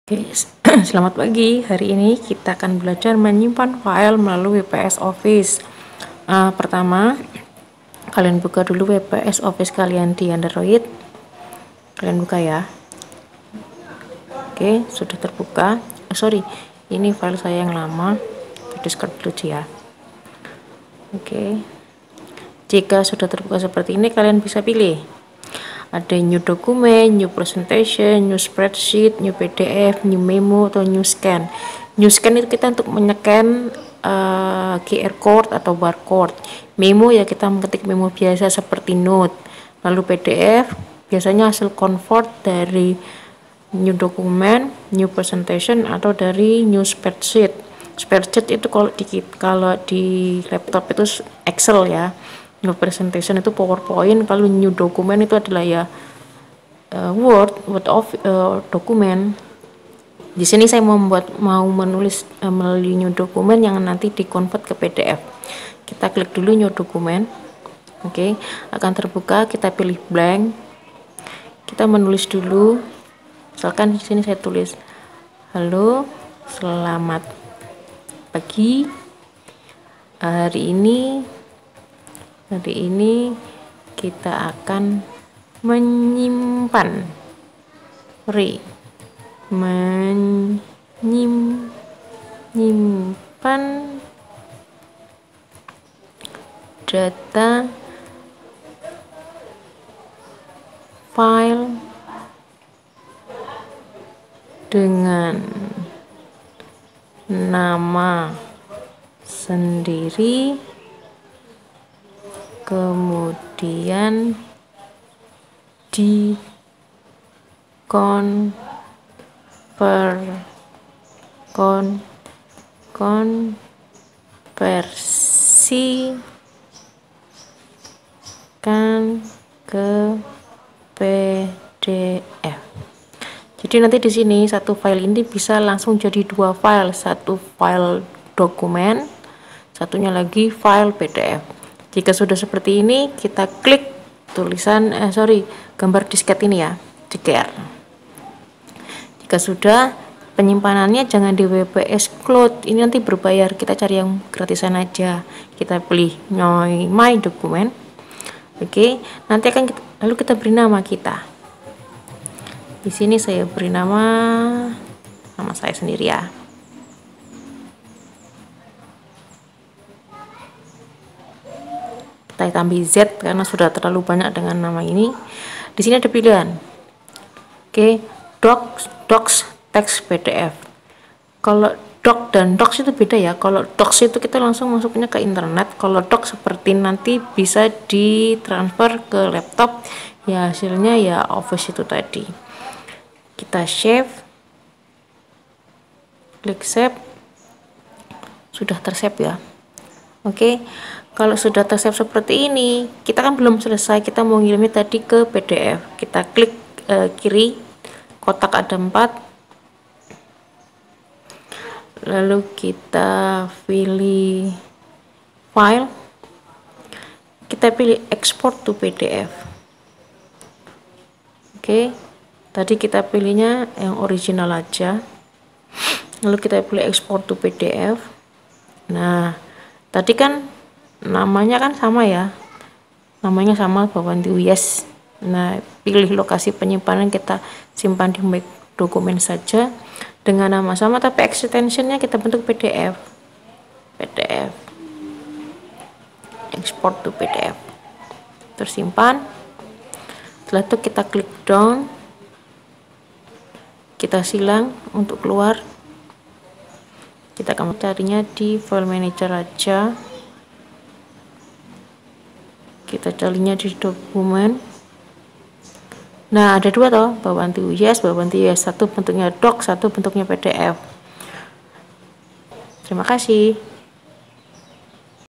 Oke, selamat pagi. Hari ini kita akan belajar menyimpan file melalui WPS Office. Pertama, kalian buka dulu WPS Office kalian di Android. Kalian buka ya. Oke, sudah terbuka. Ini file saya yang lama. Discard dulu ya. Oke. Jika sudah terbuka seperti ini, kalian bisa pilih. Ada new dokumen, new presentation, new spreadsheet, new PDF, new memo, atau new scan. New scan itu kita untuk menyekan QR code atau barcode. Memo ya kita mengetik memo biasa seperti note. Lalu PDF biasanya hasil convert dari new dokumen, new presentation, atau dari new spreadsheet. Spreadsheet itu kalau di laptop itu Excel ya. New presentation itu PowerPoint, kalau new dokumen itu adalah ya Word of dokumen. Di sini saya mau menulis melalui new dokumen yang nanti dikonvert ke PDF. Kita klik dulu new dokumen. Oke, akan terbuka, kita pilih blank. Kita menulis dulu. Misalkan di sini saya tulis, halo, selamat pagi. Hari ini kita akan menyimpan data file dengan nama sendiri, kemudian konversikan ke PDF. Jadi nanti di sini satu file ini bisa langsung jadi dua file, satu file dokumen, satunya lagi file PDF. Jika sudah seperti ini, kita klik gambar disket ini ya, ceker. Jika sudah, penyimpanannya jangan di WPS Cloud, ini nanti berbayar, kita cari yang gratisan aja. Kita pilih my dokumen. Oke, nanti lalu kita beri nama kita. Di sini saya beri nama saya sendiri ya. Kita tambah Z karena sudah terlalu banyak dengan nama ini. Di sini ada pilihan. Oke, docs, teks, PDF. Kalau doc dan docs itu beda ya. Kalau docs itu kita langsung masuknya ke internet. Kalau doc seperti nanti bisa ditransfer ke laptop. Ya hasilnya ya Office itu tadi. Kita save. Klik save. Sudah tersave ya. Oke. Kalau sudah tersave seperti ini, kita kan belum selesai, kita mau ngirimnya tadi ke PDF. Kita klik kiri, kotak ada 4, lalu kita pilih file, kita pilih export to PDF. Oke, tadi kita pilihnya yang original aja, lalu kita pilih export to PDF. Nah, tadi kan namanya kan sama ya, namanya sama Bawanti Uyes. Nah, pilih lokasi penyimpanan, kita simpan di dokumen saja dengan nama sama, tapi extensionnya kita bentuk PDF, export to PDF, tersimpan. Setelah itu kita klik down, kita silang untuk keluar. Kita akan carinya di file manager aja. Kita carinya di dokumen. Nah, ada dua toh, Bawanti Uyes, satu bentuknya doc, satu bentuknya PDF. Terima kasih.